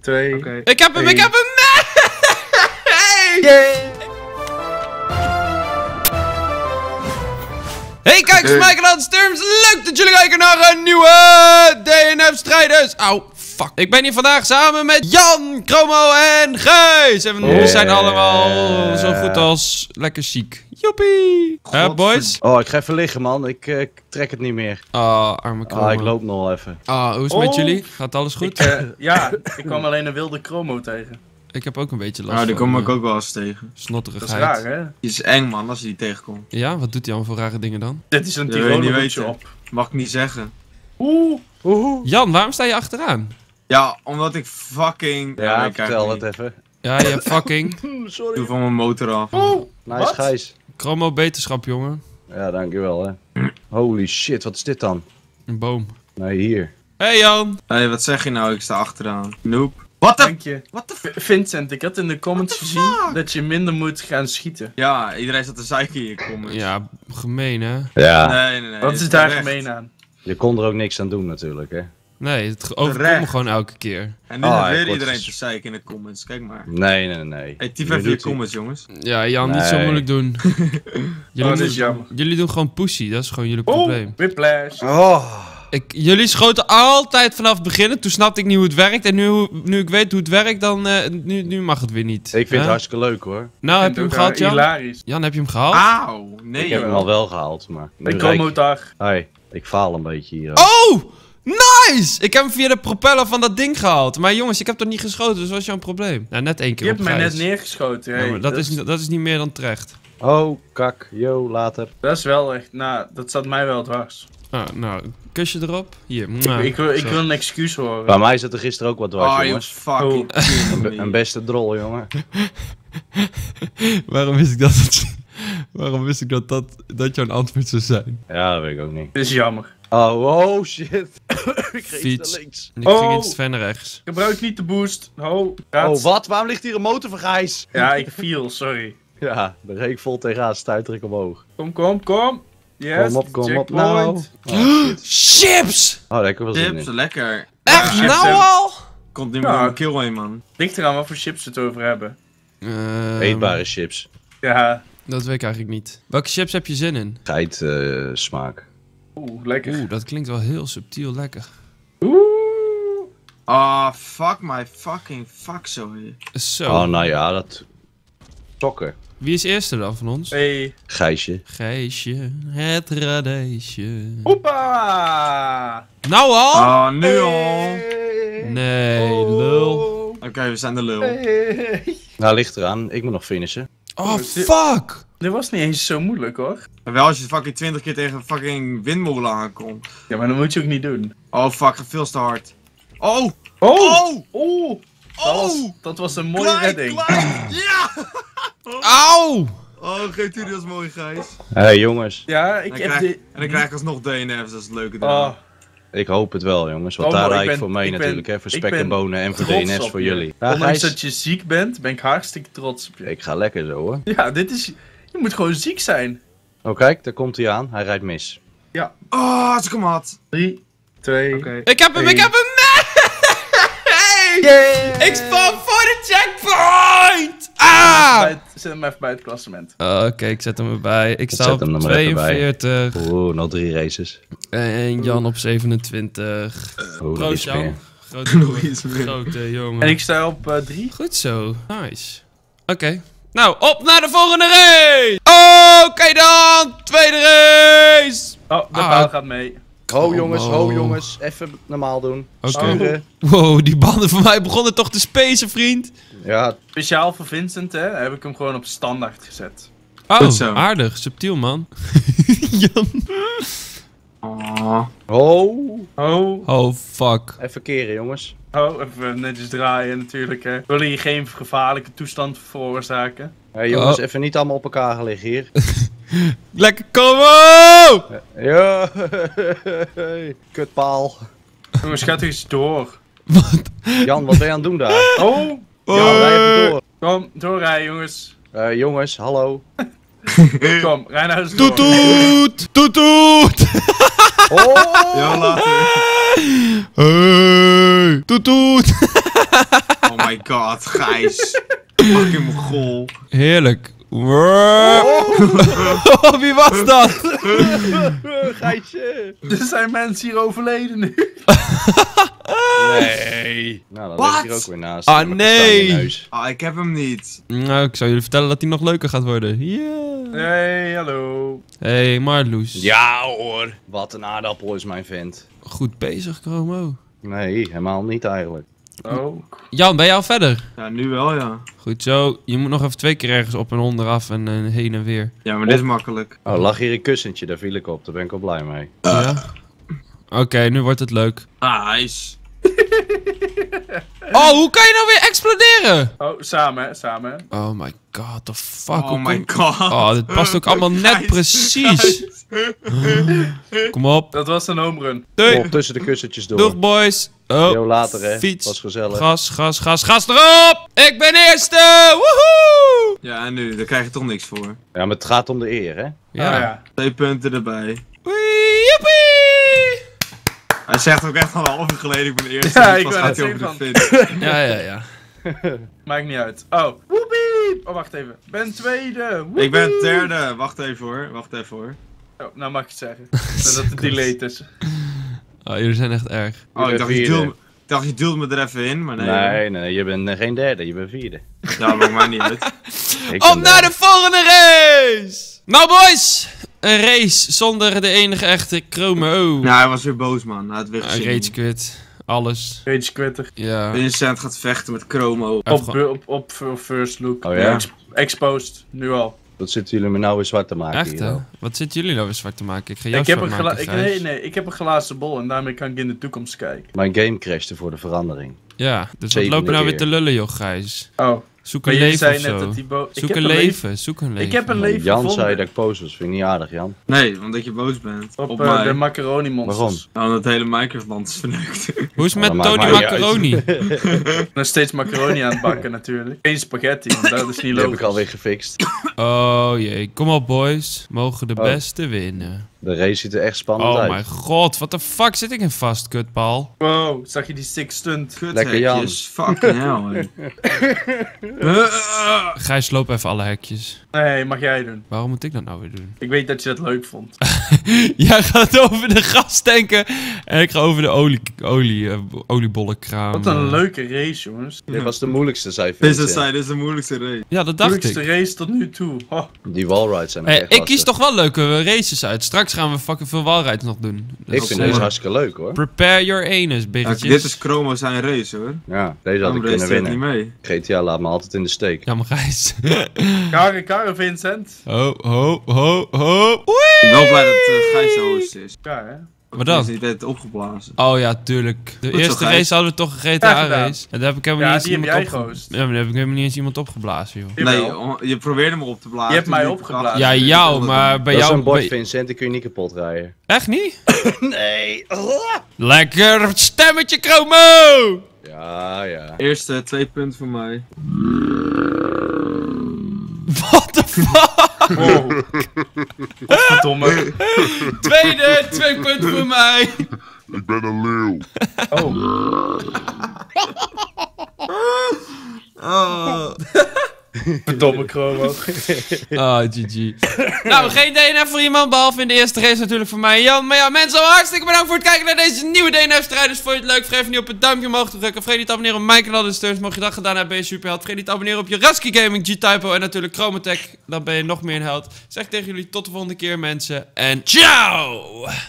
2. Oké. Ik heb hem, ik heb hem! Nee! Yeah. Hey kijkers, Michael en Sturms, leuk dat jullie kijken naar een nieuwe DNF-strijders. Auw, fuck. Ik ben hier vandaag samen met Jan, Chromo en Gijs. En we zijn allemaal zo goed als lekker chic. Joepie. Boys? Oh, ik ga even liggen, man. Ik trek het niet meer. Arme Chromo. Ik loop nog wel even. Hoe is het met jullie? Gaat alles goed? Ja, ik kwam alleen een wilde chromo tegen. Ik heb ook een beetje last Nou, die van, kom ik ook wel eens tegen. snotterigheid. Dat is raar, hè? Die is eng, man, als je die tegenkomt. Ja, wat doet hij allemaal voor rare dingen dan? Dit is een Dat wil je niet Tiroler hoedje weten. op. Mag ik niet zeggen. Jan, waarom sta je achteraan? Ja, omdat ik fucking... Ja, ik kijk vertel niet. het even. Ja, je hebt fucking Sorry. Doe van mijn motor af. Nice, Wat? Gijs. Chromo beterschap, jongen. Ja, dankjewel, hè. Holy shit, wat is dit dan? Een boom. Nee, hier. Hey Jan! Hé, wat zeg je nou? Ik sta achteraan. Nope. Wat de... Dank je. Wat de... Vincent, ik had in de comments gezien dat je minder moet gaan schieten. Ja, iedereen staat te zeiken in je comments. Ja, gemeen hè? Ja. Nee. Wat is daar gemeen aan? Je kon er ook niks aan doen, natuurlijk, hè. Nee, het overkomt me Terecht. gewoon elke keer. En nu Ah, weer ik word iedereen ges- te zeiken in de comments. Kijk maar. Nee. Hey, typ Nu even je doet hij- comments, jongens. Ja, Jan, niet zo Nee. moeilijk doen. Dat is jammer. Jullie doen gewoon pussy, dat is gewoon jullie probleem. Whiplash. Oh. Jullie schoten altijd vanaf het begin, toen snapte ik niet hoe het werkt. En nu ik weet hoe het werkt, dan nu mag het weer niet. Ik vind Hè? het hartstikke leuk, hoor. Nou, heb je hem gehaald, Jan? Hilarisch. Jan, heb je hem gehaald? Auw. Nee, Ik heb joh. hem al wel gehaald, maar... Een chromo-dag. Hey, ik faal een beetje hier. Oh! Nice! Ik heb hem via de propeller van dat ding gehaald. Maar jongens, ik heb toch niet geschoten, dus wat is jouw probleem? Nou, net één keer Je op hebt mij Gijs. net neergeschoten. Ja, Hey, maar dat is niet meer dan terecht. Oh, kak. Yo, later. dat is wel echt... Nou, dat staat mij wel dwars. Nou, kusje erop. Hier. Ik wil Zo. een excuus horen. Bij mij zat er gisteren ook wat dwars, Oh, joh, jongens. fucking Een beste drol, jongen. Waarom wist ik Waarom wist ik dat jouw antwoord zou zijn? Ja, dat weet ik ook niet. Dit is jammer. Oh shit. Ik ging Fiets. naar links. Ik ging Oh. iets ver naar rechts. Gebruik niet de boost. Raad. Oh, wat? Waarom ligt hier een motor van Gijs? Ja, ik viel, sorry. Ja, daar reed ik vol tegenaan, stuiter ik omhoog. Kom. Yes, Kom op checkpoint. nou. Oh, shit. Chips! Oh, daar heb ik wel zin Chips, in. lekker. Echt chips nou hebben- al? Komt niet meer Ja. door mijn keel heen, man. Ligt eraan wat voor chips we het over hebben. Eetbare chips. Ja, Dat weet ik eigenlijk niet. Welke chips heb je zin in? Geit smaak. lekker. Oeh, dat klinkt wel heel subtiel lekker. Ah, fuck my fucking fuck, sorry. Zo. Oh, nou ja, dat... Sokken. Wie is eerste dan van ons? Hey. Gijsje. Gijsje, het radeesje. Hoppa! Nou al? Oh, nu al. Nee, lul. Oké, we zijn de lul. Nou, ligt eraan. Ik moet nog finishen. Oh, fuck! Dit was niet eens zo moeilijk hoor. Maar wel als je fucking 20 keer tegen een fucking windmolen aankomt. Ja, maar dat moet je ook niet doen. Oh, fuck, gaat veel te hard. Oh! Oh! Oh! Dat was een mooie redding. Klein! Ja! Auw! Oh, geeft u dat mooi, Gijs. Hé jongens, Ja, ik En heb dit... dan krijg ik alsnog DNF's, dat is het leuke Oh, eraan. ik hoop het wel jongens. Want Oh, daar maar rijd ik ik ben- voor mee ik ben- natuurlijk. Hè, voor ik spek ben en bonen en voor trots DNF's op voor je. jullie. Ja, ondanks Gijs, dat je ziek bent, ben ik hartstikke trots op je. ik ga lekker zo hoor. Ja, dit is... Je moet gewoon ziek zijn. Oh kijk, daar komt hij aan. Hij rijdt mis. Oh, ze komt hard. 3, 2... Oké. Ik heb hem, ik heb hem! Nee! Yeah! Ik spawn voor de checkpoint! Ah! Zet hem even bij het klassement. Oké, ik zet hem erbij. Ik sta Zet op hem er maar even bij. 42 Oeh, nog 3 races. en Jan op 27. Oeh, dat Proost is Jan. meer. Grote, Nog iets meer. grote jongen. En ik sta op 3. Goed zo. Nice. Oké. Nou, op naar de volgende race! Oké dan! Tweede race! Oh, de Ah. paal gaat mee. Ho jongens, ho Oh. jongens. Even normaal doen. Oké. Sturen. Wow, die banden van mij begonnen toch te spacen, vriend. Ja, Speciaal voor Vincent, hè, heb ik hem gewoon op standaard gezet. Oh, Goed zo. aardig. Subtiel, man. Jan. Oh. Oh, Oh, fuck. even keren jongens. even netjes draaien natuurlijk, hè. Willen hier geen gevaarlijke toestand veroorzaken? Hé jongens, Oh. even niet allemaal op elkaar gaan liggen hier. Lekker komen! Ja, kutpaal. Jongens, gaat er eens door. Jan, wat ben je aan het doen daar? Oh, Jan, rij even door. kom, doorrijden jongens. Jongens, hallo. Kom, rij naar huis door. Toet toet! Toet toet! Oh! Ja, later. Hey! Toet toet! my god, Gijs. Fucking Mongool. Heerlijk. Wie was dat? Gijsje. Er zijn mensen hier overleden nu. Nee. Nou, dan ligt hier ook weer naast. Ah, Met een stang in je nee. neus. Ah, ik heb hem niet. Nou, ik zou jullie vertellen dat hij nog leuker gaat worden. Yeah. Hey, hallo. Hey, Marloes. Ja hoor. Wat een aardappel is mijn vent. Goed bezig, Chromo. Nee, helemaal niet eigenlijk. Oh. Jan, ben jij al verder? Ja, nu wel, ja. Goed zo. Je moet nog even 2 keer ergens op en onderaf en heen en weer. Ja, maar dit is makkelijk. Oh, lag hier een kussentje, daar viel ik op. Daar ben ik wel blij mee. Ja? Oké, nu wordt het leuk. Ah, Gijs. Oh, hoe kan je nou weer exploderen? Oh, samen hè, samen hè. Oh my god, the fuck. Oh hoe my kom- god. Oh, dit past ook allemaal net Gijs, precies. Kom op. Dat was een home run. Doei. Op tussen de kussentjes door. Doeg, boys. Oh, Heel later hè. fiets. Was gezellig. Gas erop. Ik ben eerste. Woehoe. Ja, en nu? Daar krijg je toch niks voor. Ja, maar het gaat om de eer hè. Ja. Oh, ja. 2 punten erbij. Wee, joepie. Hij zegt ook echt al een half uur geleden, ik ben de eerste. Ja, dus ik pas wou gaat net hij over de zeggen finish. Ja. Maakt niet uit. Oh, woepie! Oh, wacht even. Ben tweede. Woepie! Ik ben derde. Wacht even hoor. Oh, nou mag ik het zeggen. Dat het delay is. Oh, jullie zijn echt erg. Oh, ik ben dacht, vierde. je duwt me er even in, maar nee. Nee, je bent geen derde, je bent vierde. Ja, maakt mij niet uit. Ik ben Op naar derde. de volgende race! Nou boys, een race zonder de enige echte Chromo. Nou, hij was weer boos, man. Hij had weer Rage gezien. quit, alles. Rage quitter. Ja. Vincent gaat vechten met Chromo. Op first look. Oh ja? Exposed. Nu al. Wat zitten jullie me nou weer zwart te maken Echt hier hè? al? Wat zitten jullie nou weer zwart te maken? Ik ga jou Ik heb, zwart een maken, Gijs. ik heb een glazen bol en daarmee kan ik in de toekomst kijken. Mijn game crashte voor de verandering. Ja, dus wat Zevende lopen nou weer keer. te lullen joh Gijs? Oh, Zoek maar een jullie leven of zei net zo. dat die Zoek heb een leven, zoek een leven. Ik heb een leven Jan gevonden. zei dat ik boos was, vind ik niet aardig Jan. Nee, omdat je boos bent. Op mij. de macaroni monsters. Waarom? Nou, omdat het hele Minecraft-land is verneukt. Hoe is het met Dat maakt Tony mij niet uit. Macaroni? Nog steeds macaroni aan het bakken natuurlijk. Geen spaghetti, want dat is niet Die heb ik logisch. alweer gefixt. Oh jee, kom op boys. Mogen de Oh. beste winnen. De race ziet er echt spannend Oh uit. mijn god, wat de fuck zit ik in vast, kutbal? Wow, zag je die sick stunt? Lekker, Jan. Kuthekjes, fucking hell, hè. Gijs, loop even alle hekjes. Nee, mag jij doen. Waarom moet ik dat nou weer doen? Ik weet dat je dat leuk vond. Jij gaat over de gastanken en ik ga over de oliebollenkraam. Wat een leuke race, jongens. Dit was de moeilijkste, zei Dit Vincent. is de moeilijkste race. Ja, dat dacht Moeilijkste ik. race tot nu toe. Oh, Die wallrides zijn Hey, echt ik lastig. kies toch wel leuke races uit. Straks gaan we fucking veel walrides nog doen. Dus, Ik vind eh, deze hartstikke leuk hoor. Prepare your anus, Ja, biggetjes. dit is Chromo zijn race, hoor. Ja, deze had ik Andere kunnen race niet winnen. mee. GTA laat me altijd in de steek. Ja, maar Gijs. Karen, Vincent. Ho. Oei! Ik ben wel blij dat Gijs de host is. Ja, hè? Wat dan? Is niet net opgeblazen. Oh ja, tuurlijk. De Goed zo, eerste Gijs. race hadden we toch een Ja, GTA gedaan. race. En daar heb ik helemaal Ja, niet eens die heb iemand jij opge- gehost. Ja, maar daar heb ik helemaal niet eens iemand opgeblazen, joh. Jawel. Nee, je probeerde me op te blazen. Je hebt mij toen liep ik opgeblazen. achter. Ja, Ik jou, wilde maar doen. bij Dat is jou... een bord, bij- Vincent, die kun je niet kapot rijden. Echt niet? Nee. Lekker stemmetje, Chromo! Ja. Eerste 2 punten voor mij. What the fuck? Wow. Godverdomme. Tweede, 2 punten voor mij. Ik ben een leeuw. Oh. Verdomme chromo. Ah, GG. Nou, geen DNF voor iemand, behalve in de eerste race natuurlijk voor mij en Jan. Maar ja, mensen, hartstikke bedankt voor het kijken naar deze nieuwe DNF-strijders. Vond je het leuk? Vergeet niet op het duimpje omhoog te drukken. Vergeet niet te abonneren op mijn kanaal, dus steun. Mocht je dat gedaan hebben, ben je superheld. Vergeet niet te abonneren op je Rasky Gaming, G-Typo en natuurlijk Chromotech. Dan ben je nog meer een held. Zeg tegen jullie tot de volgende keer, mensen. En ciao!